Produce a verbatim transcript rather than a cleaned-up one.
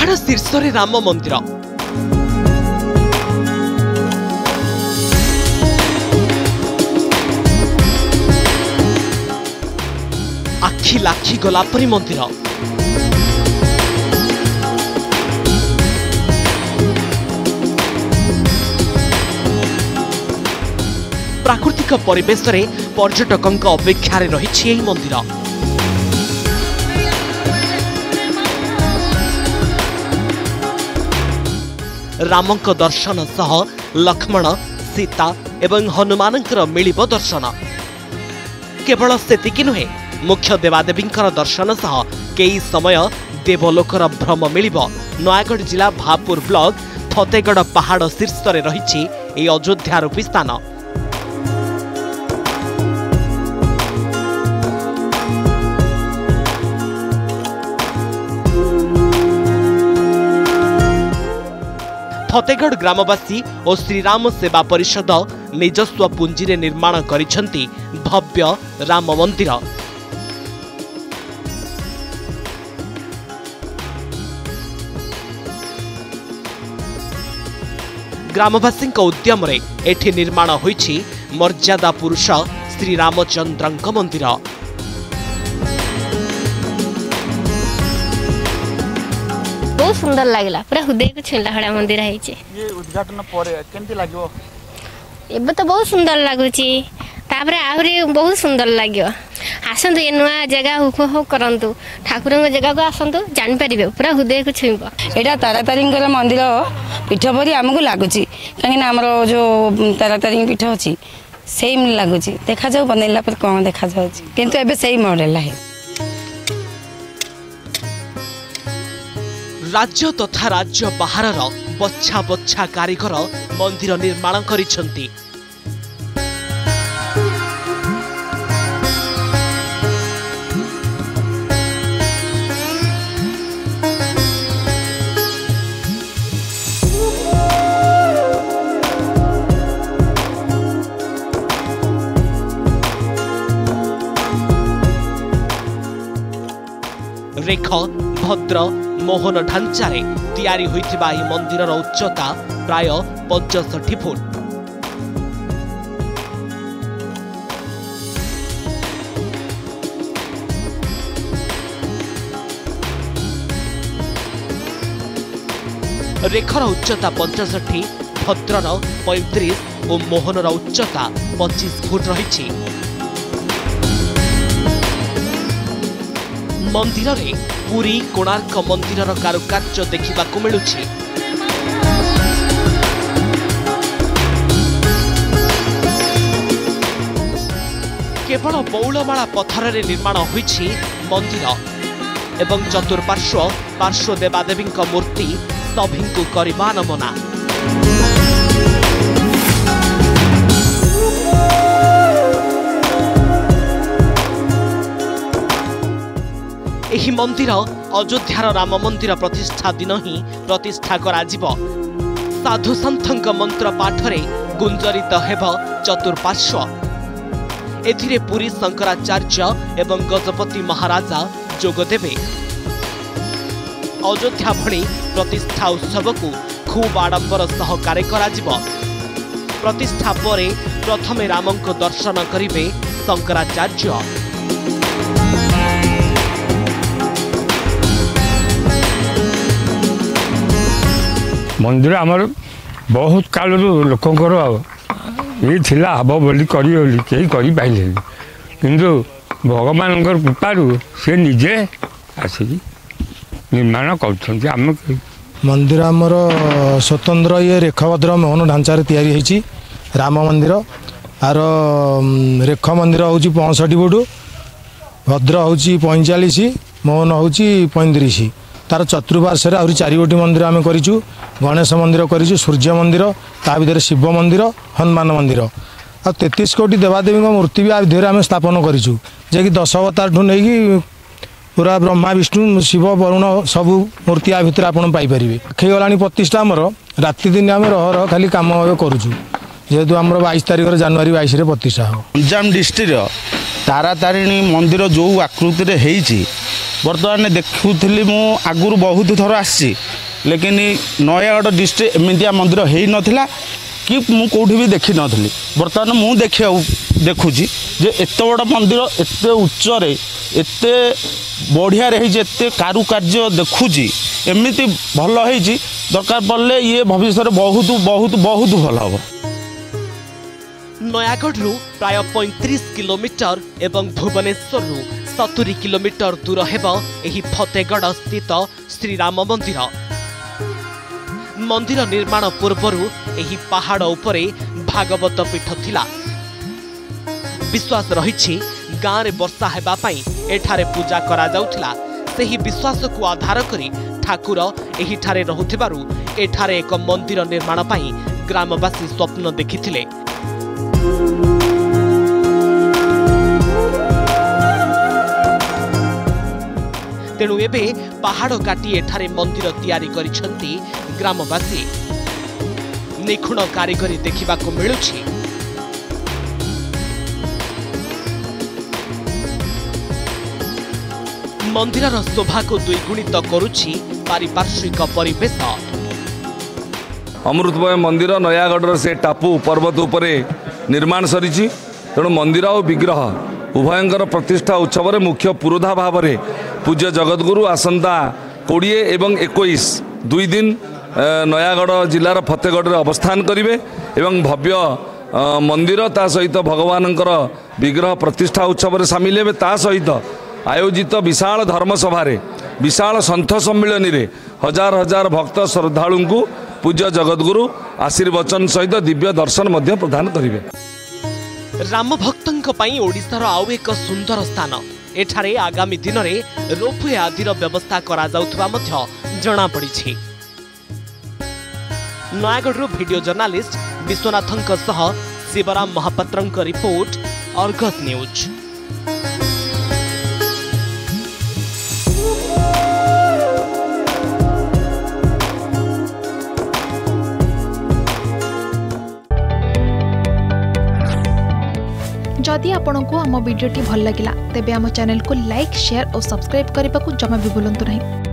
पहाड़ शीर्ष रे राम मंदिर। आखि लाखी गला परी मंदिर। प्राकृतिक परिवेश रे पर्यटकों अपेक्षा रही मंदिर। रामक दर्शन सह लक्ष्मण सीता एवं हनुमान मिलिब दर्शन। केवल सेतिकी नुहे, मुख्य देवादेवी दर्शन सह कई समय देवलोकर भ्रम मिलिब। नयागढ़ जिला भापुर ब्लॉक फतेगढ़ पहाड़ शीर्ष रे रही ए अयोध्या रूपी स्थान। फतेगढ़ ग्रामवासी और श्रीराम सेवा परिषद निजस्व पुंजी रे निर्माण करिसेंती भव्य राम मंदिर। ग्रामवासी उद्यम रे एठी निर्माण होईछि मर्यादा पुरुष श्री रामचंद्रंक मंदिर। बहुत सुंदर लगला, पूरा हृदय को छुला हड़ा मंदिर है। ये उद्घाटन परे केमती लागो? एबे तो बहुत सुंदर लागुची, तापरे आहुरी बहुत सुंदर लाग्यो। आसंतु ये नुआ जगह उपभोग करंतु, ठाकुर जगह को आसंतु जान परिबे, पूरा हृदय को छुइबो। एटा तारातारिंकर मंदिर पीठ परी आमको लगुची, कहीं आमर जो तारातारिंग पीठ अच्छी सेम लगुची। देखा जाऊ बनैला पर कौन देखा जाउची, किंतु एबे सही मॉडल है। राज्य तथा राज्य बाहर बच्छा बच्छा कारीगर मंदिर निर्माण करिसेंती। रेख भद्र मोहन ढांचारे तैयारी होइथिबा ई मंदिरर उच्चता प्राय पचसठ फुट। रेखर उच्चता पचसठ, भद्रर पैंतीस और मोहनर उच्चता पच्चीस फुट रही। मंदिर रे पुरी कोणार्क मंदिरर कारुकार्य देखिबाकु मिलुछि। केवल बौलमाला पत्थर रे निर्माण होइछि मंदिर एवं चतुर्पार्श्व पार्श्व देवादेवी मूर्ति सभिंकु करिबा नमना। एही मंदिर अयोध्यार राम मंदिर प्रतिष्ठा दिन ही प्रतिष्ठा करा जिवो। साधु सन्थंक मंत्र पाठरे गुंजरित हेब चतुर्पार्श्व। एथिरे पुरी शंकराचार्य एवं गजपति महाराजा जोगदेवे। अयोध्या भली प्रतिष्ठा उत्सव को खूब आडंबर सहकारे करा जिवो। प्रतिष्ठा परे प्रथमे रामंक दर्शन करिवे शंकराचार्य। मंदिर आमर बहुत काल लोकंर ये थिला हब बोली करी कहीं करी पाइले, किंतु भगवान कृपारू से निजे आसिक निर्माण कर। मंदिर आमर स्वतंत्र ये रेखभद्र मोहन ढांचार तैयारी होती राम मंदिर। आर रेख मंदिर हूँ पैंसठ फुट, भद्र हूँ पैंचाश, मोहन हूँ पैंतीस। तार चतुर्पार्श्व आहरी चार गोटी मंदिर आम करूँ। गणेश मंदिर करूँ, सूर्य मंदिर, ता भर शिव मंदिर, हनुमान मंदिर आ तेतीस कोटी देवादेवी मूर्ति भी आधे आम स्थापन करूँ, जे दश अवतार ठूँ नहीं पूरा ब्रह्मा विष्णु शिव वरुण सबू मूर्ति आ भितर आपड़ पाइपर। गला प्रतिष्ठा आमर राति दिन आम रह रह खाली कम करूँ, जेहेतु आम बाईस तारिख जनवरी बाईस प्रतिष्ठा हो। गंजाम डिस्ट्रिक्ट तारातारिणी मंदिर जो आकृति होती बर्तमान देखुली मु आगुरी बहुत थर आसी लेकिन नयागढ़ डिस्ट्रिक्ट एमतिया मंदिर हो नाला कि मु कौटी भी देखी नी बर्तमान मु देखा देखुची जे एत बड़ मंदिर एत उच्चरे एत बढ़िया एत कारुकार्य देखुची एमती भल होती दरकार पड़े ये भविष्य बहुत बहुत बहुत भल हम। नयागढ़ प्राय पैंतीस किलोमीटर एवं भुवनेश्वर सत्तरी किलोमीटर दूर हेब एही फतेगढ़ स्थित श्रीराम मंदिर। मंदिर निर्माण पूर्वरु एही पहाड़ उपरे भागवत पीठ थिला। विश्वास रहिछि गाँव रे वर्षा हेबा पई एठारे पूजा करा जाउथिला। सेही विश्वास को आधार करी ठाकुर एही ठारे रहुथिबारु एठारे एक मंदिर निर्माण पई ग्रामवासी स्वप्न देखिथिले। तेणु एबे पहाड़ काटी एठारे मंदिर तैयारी करिसंती ग्रामवासी। निखुण कारीगरी देखिबाको मिलुछि। मंदिरर शोभा को द्विगुणित करुछि पारिपार्श्विक परिवेश। अमृतमय मंदिर नयागढ़ से टापू पर्वत उपरे निर्माण सरीछि। तेणु मंदिर और विग्रह उभयंकर प्रतिष्ठा उत्सव मुख्य पुरोधा भाव में पूज्य जगतगुरु आसंता कोड़े एवं इक्कीस दुई दिन नयागढ़ जिलार फतेगढ़ अवस्थान करेंगे एवं भव्य मंदिर ता सहित भगवानंकर विग्रह प्रतिष्ठा उत्सव सामिल हेबे। ता सहित आयोजित विशाल धर्मसभा विशाल सन्थ सम्मिलन में हजार हजार भक्त श्रद्धालु को पूज्य जगतगुरु आशीर्वचन सहित दिव्य दर्शन मध्य प्रदान करेंगे। राम भक्तों पई ओडिशार आउ एक सुंदर स्थान। एठारे आगामी दिन में रोपवे आदि व्यवस्था करा जाउथबा मध्य जणा पड़िछि। नयागढ़ वीडियो जर्नालिस्ट विश्वनाथन सह शिवराम महापात्रंक रिपोर्ट अर्गस न्यूज। जदि आपंक आम भिडी भल लगा तेब आम चैनल को लाइक शेयर और सब्सक्राइब करने को जमा भी भूलु नहीं।